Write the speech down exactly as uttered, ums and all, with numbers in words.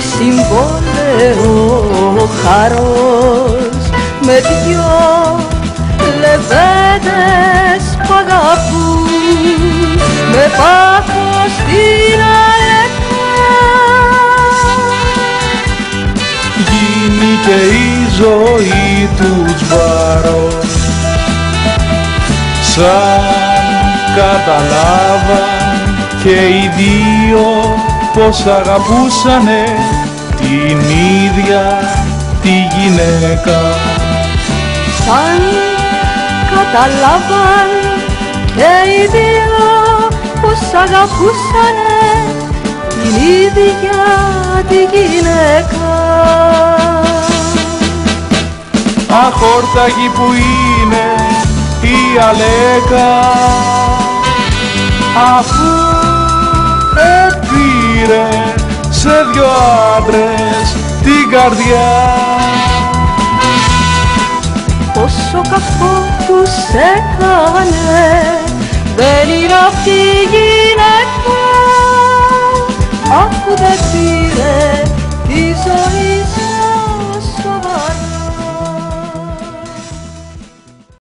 συμβόλαιο χαρός με δυο λεβέντες που αγαπούν με πάθος την αλήθεια. Γίνει και η ζωή τους βάρος, σαν καταλάβαν και οι δύο πως αγαπούσανε την ίδια τη γυναίκα. Σαν καταλάβαν και οι δύο πως αγαπούσανε την ίδια τη γυναίκα. Αχόρταγη που είναι η Αλέκα, αφού επήρε σε δυο άντρες την καρδιά. Πόσο κακό τους έκανε, δεν είναι αυτή η γυναίκα, αφού δεν πήρε τη ζωή